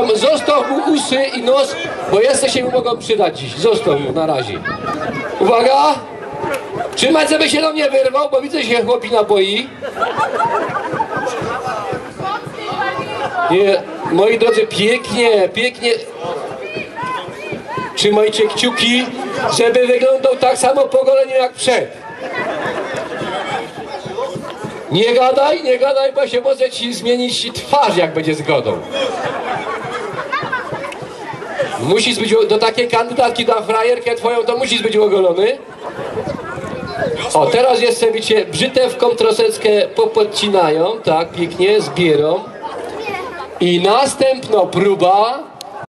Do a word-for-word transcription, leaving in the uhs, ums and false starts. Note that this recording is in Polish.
Tam zostaw mu usy i nos, bo jeszcze się mu mogą przydać dziś. Zostaw mu na razie. Uwaga! Trzymać, żeby się do mnie wyrwał, bo widzę, że się chłopina boi. Nie, moi drodzy, pięknie, pięknie. Trzymajcie kciuki, żeby wyglądał tak samo po goleniu jak przed. Nie gadaj, nie gadaj, bo się może ci zmienić twarz, jak będzie zgodą. Musisz być do takiej kandydatki na frajerkę twoją, to musisz być ogolony. O, teraz jeszcze widzicie, brzytewką troszeczkę popodcinają, tak, pięknie, zbierą. I następna próba.